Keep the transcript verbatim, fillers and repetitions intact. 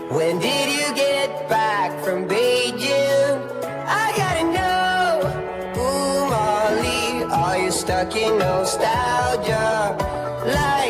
When did you get back from Beijing? I gotta know. Ooh, Molly, are you stuck in nostalgia? Like